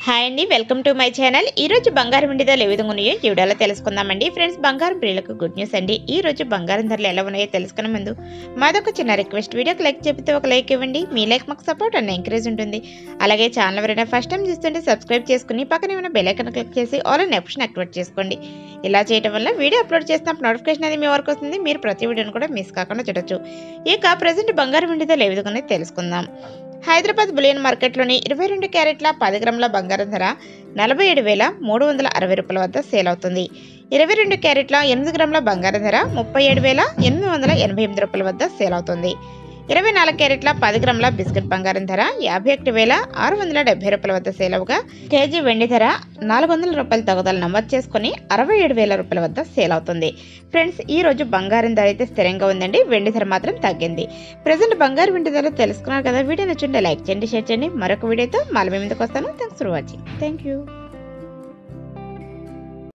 Hi అండి, welcome to my channel. ఈ రోజు బంగారం వెండి ధరలు ఏ విధంగా ఉన్నాయో ఈ వీడియోలో తెలుసుకుందామండి. ఫ్రెండ్స్, బంగారం ప్రియులకు గుడ్ న్యూస్ అండి. ఈ రోజు బంగారం ధరలు ఎలా ఉన్నాయో తెలుసుకునే ముందు మాదొక చిన్న రిక్వెస్ట్, వీడియోకి లైక్ చెప్తే ఒక లైక్ ఇవ్వండి. మీ లైక్ మాకు సపోర్ట్ అండ్ ఎంకరేజ్ ఉంటుంది. అలాగే ఛానల్ ఎవరైనా ఫస్ట్ టైం చూస్తుంటే సబ్స్క్రైబ్ చేసుకుని పక్కన ఏమైనా బెల్ ఐకాన్ క్లిక్ చేసి ఆల్ అనే ఆప్షన్ యాక్టివేట్ చేసుకోండి. ఇలా చేయడం వల్ల వీడియో అప్లోడ్ చేసినప్పుడు నోటిఫికేషన్ అనేది మీ వరకు వస్తుంది. మీరు ప్రతి వీడియోని కూడా మిస్ కాకుండా చూడొచ్చు. ఇక ప్రజెంట్ బంగారం వెండి ధరలు ఏ విధంగా ఉన్నాయో తెలుసుకుందాం. హైదరాబాద్ బులియన్ మార్కెట్లోని 22 క్యారెట్ల 10 గ్రాముల బంగారం ధర 47,360 రూపాయల వద్ద సేల్ అవుతుంది. 22 క్యారెట్ల 8 గ్రాముల బంగారం ధర 37,888 రూపాయల వద్ద సేల్ అవుతుంది. 24 క్యారెట్ల 10 గ్రాముల బిస్కెట్ బంగారం ధర 51,670 రూపాయల వద్ద సేల్ అవగా, కేజీ వెండి ధర 400 రూపాయల తగుదల నమోదు చేసుకుని 67,000 రూపాయల వద్ద సేల్ అవుతుంది. ఫ్రెండ్స్, ఈ రోజు బంగారం ధర అయితే స్థిరంగా ఉందండి. వెండి ధర మాత్రం తగ్గింది. ప్రజెంట్ బంగారు వెండి ధర తెలుసుకున్నారు కదా. వీడియో నచ్చుంటే లైక్ చేయండి, షేర్ చేయండి. మరొక వీడియోతో మళ్ళీ మీ ముందుకు వస్తాను. Thanks for watching. Thank you.